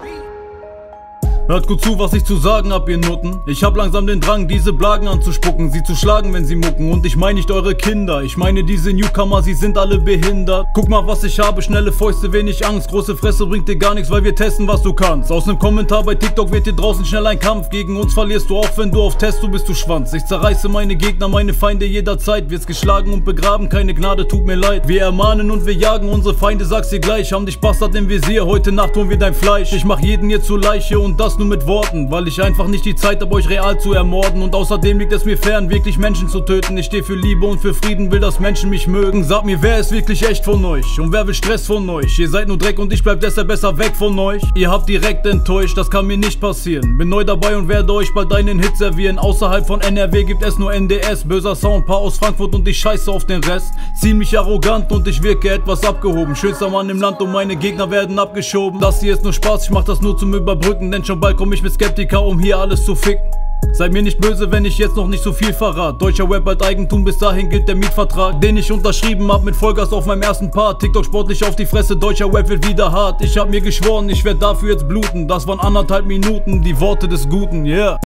Hört gut zu, was ich zu sagen hab, ihr Nutten. Ich hab langsam den Drang, diese Blagen anzuspucken, sie zu schlagen, wenn sie mucken. Und ich meine nicht eure Kinder, ich meine diese Newcomer, sie sind alle behindert. Guck mal, was ich habe, schnelle Fäuste, wenig Angst. Große Fresse bringt dir gar nichts, weil wir testen, was du kannst. Aus nem Kommentar bei TikTok wird dir draußen schnell ein Kampf. Gegen uns verlierst du auch, wenn du auf Testo bist, du Schwanz. Ich zerreiße meine Gegner, meine Feinde jederzeit. Wirst geschlagen und begraben, keine Gnade, tut mir leid. Wir ermahnen und wir jagen unsere Feinde, sag's dir gleich. Haben dich Bastard im Visier, heute Nacht holen wir dein Fleisch. Ich mach jeden hier zur Leiche und das nur mit Worten, weil ich einfach nicht die Zeit hab, euch real zu ermorden. Und außerdem liegt es mir fern, wirklich Menschen zu töten. Ich steh für Liebe und für Frieden, will, dass Menschen mich mögen. Sag mir, wer ist wirklich echt von euch? Und wer will Stress von euch? Ihr seid nur Dreck und ich bleib deshalb besser weg von euch. Ihr habt direkt enttäuscht, das kann mir nicht passieren. Bin neu dabei und werde euch bald einen Hit servieren. Außerhalb von NRW gibt es nur NDS. Böser Sound, Paar aus Frankfurt und ich scheiße auf den Rest. Ziemlich arrogant und ich wirke etwas abgehoben. Schönster Mann im Land und meine Gegner werden abgeschoben. Das hier ist nur Spaß, ich mach das nur zum Überbrücken, denn schon bald komm ich mit Skeptiker, um hier alles zu ficken. Seid mir nicht böse, wenn ich jetzt noch nicht so viel verrat. Deutscher Rap bald Eigentum, bis dahin gilt der Mietvertrag, den ich unterschrieben hab mit Vollgas auf meinem ersten Part. TikTok sportlich auf die Fresse, deutscher Rap wird wieder hart. Ich hab mir geschworen, ich werd dafür jetzt bluten. Das waren 1,5 Minuten, die Worte des Guten, yeah.